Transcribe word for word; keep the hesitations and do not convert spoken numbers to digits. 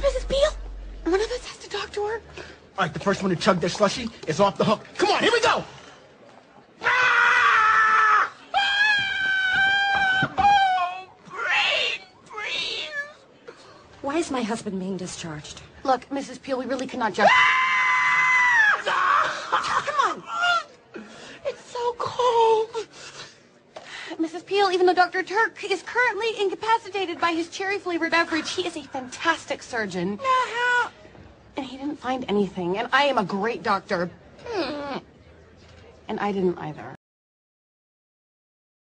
Missus Beale. One of us has to talk to her. All right, the first one to chug their slushie is off the hook. Come on, here we go. Oh, Brainfreeze. Why is my husband being discharged? Look, Missus Peel, we really cannot just... Come on. It's so cold. Missus Peel, even though Doctor Turk is currently incapacitated by his cherry-flavored beverage, he is a fantastic surgeon. Uh-huh. And he didn't find anything. And I am a great doctor. And I didn't either.